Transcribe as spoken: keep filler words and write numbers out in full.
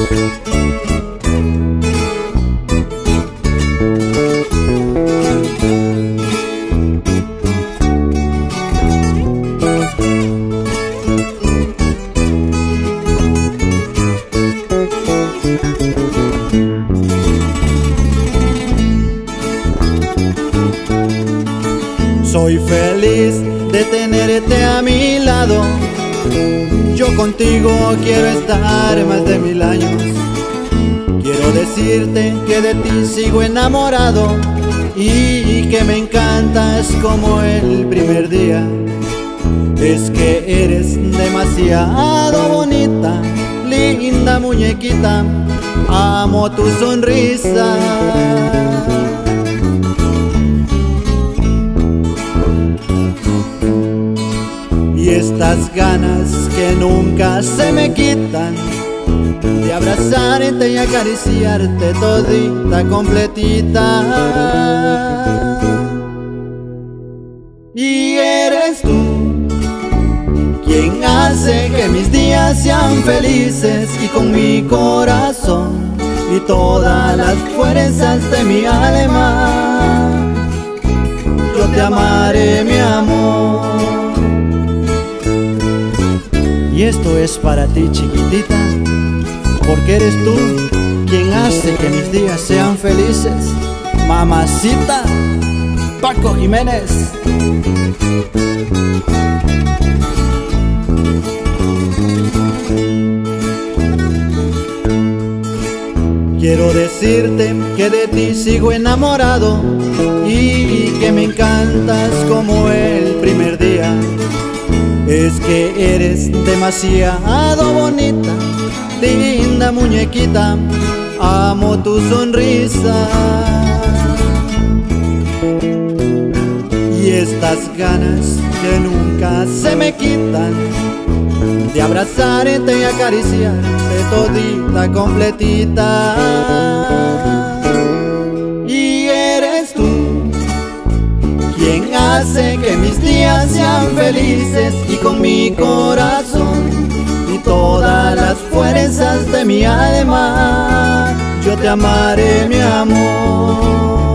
Soy feliz de tenerte a mi lado. Yo contigo quiero estar más de mil años. Quiero decirte que de ti sigo enamorado y que me encantas como el primer día. Es que eres demasiado bonita, linda muñequita, amo tu sonrisa. Y estas ganas que nunca se me quitan de abrazarte y acariciarte todita completita. Y eres tú quien hace que mis días sean felices, y con mi corazón y todas las fuerzas de mi alma yo te amaré, mi amor. Y esto es para ti, chiquitita, porque eres tú quien hace que mis días sean felices. Mamacita, Paco Jiménez. Quiero decirte que de ti sigo enamorado y que me encantas como el primer día. Es que eres demasiado bonita, linda muñequita, amo tu sonrisa. Y estas ganas que nunca se me quitan de abrazarte y acariciarte todita completita. Y eres tú quien hace que mis días sean felices, y con mi corazón y todas las fuerzas de mi alma yo te amaré, mi amor.